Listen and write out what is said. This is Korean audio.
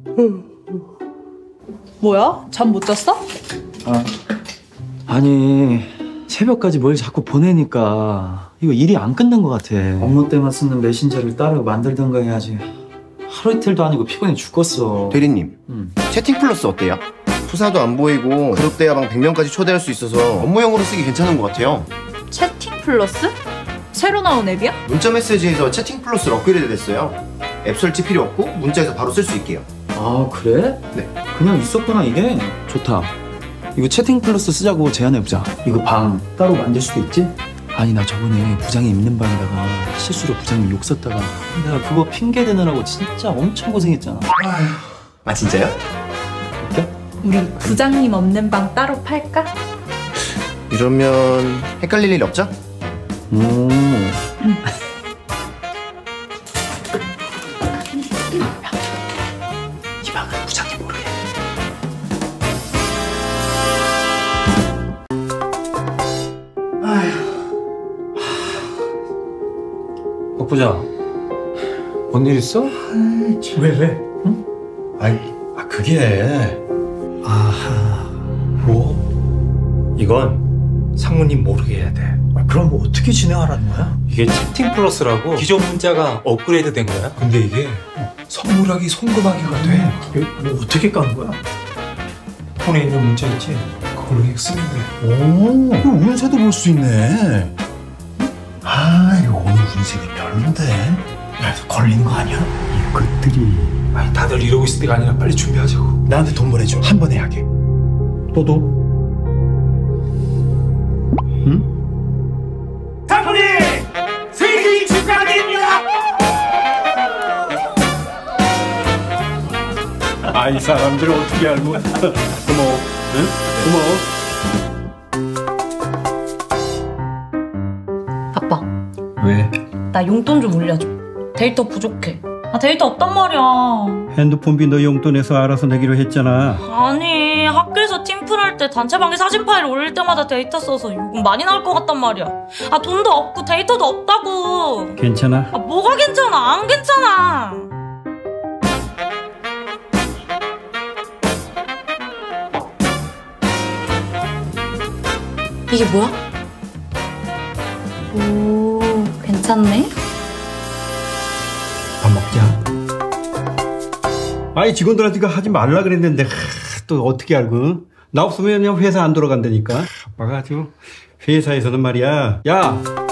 뭐야? 잠 못 잤어? 아니 새벽까지 뭘 자꾸 보내니까 이거 일이 안 끝난 것 같아. 업무 때만 쓰는 메신저를 따로 만들던가 해야지. 하루 이틀도 아니고 피곤해 죽겠어. 대리님, 채팅 플러스 어때요? 프사도 안 보이고 그룹 대화방 100명까지 초대할 수 있어서 업무용으로 쓰기 괜찮은 것 같아요. 채팅 플러스? 새로 나온 앱이야? 문자 메시지에서 채팅 플러스로 업그레이드 됐어요. 앱 설치 필요 없고 문자에서 바로 쓸 수 있게요. 아 그래? 네. 그냥 있었구나 이게. 좋다. 이거 채팅 플러스 쓰자고 제안해보자. 이거 방 따로 만들 수도 있지? 아니 나 저번에 부장이 있는 방에다가 실수로 부장님 욕 썼다가 내가 그거 핑계 대느라고 진짜 엄청 고생했잖아. 아 진짜요? 우리 부장님 없는 방 따로 팔까? 이러면 헷갈릴 일 없죠? 이 방은 부장님 모르게. 박 부장, 뭔 일 있어? 왜? 응? 그게 뭐? 이건 상무님 모르게 해야 돼. 그럼 뭐 어떻게 진행하라는 거야? 이게 채팅 플러스라고 기존 문자가 업그레이드 된 거야. 근데 이게 선물하기 송금하기가 돼. 이게 뭐 어떻게 까는 거야? 폰에 있는 문자 있지? 그걸로 그냥 쓰면 돼. 오, 이거 운세도 볼 수 있네. 이거 오늘 운세가 별론데. 야, 걸리는 거 아니야? 이것들이. 아니 다들 이러고 있을 때가 아니라 빨리 준비하자고. 나한테 돈 보내줘. 한 번에 하게. 너도? 응? 장모님! 생일 축하드립니다! 이 사람들 어떻게 알고? 고마워. 응? 고마워. 아빠, 왜? 나 용돈 좀 올려줘. 데이터 부족해. 데이터 없단 말이야. 핸드폰비 너 용돈에서 알아서 내기로 했잖아. 아니, 학교에서 팀플 할 때 단체방에 사진 파일 올릴 때마다 데이터 써서 요금 많이 나올 것 같단 말이야. 돈도 없고 데이터도 없다고. 괜찮아. 뭐가 괜찮아? 안 괜찮아. 이게 뭐야? 오, 괜찮네. 밥 먹자. 직원들한테 하지 말라 그랬는데 또 어떻게 알고? 나 없으면 그냥 회사 안 돌아간다니까. 아빠가 아주 회사에서는 말이야. 야!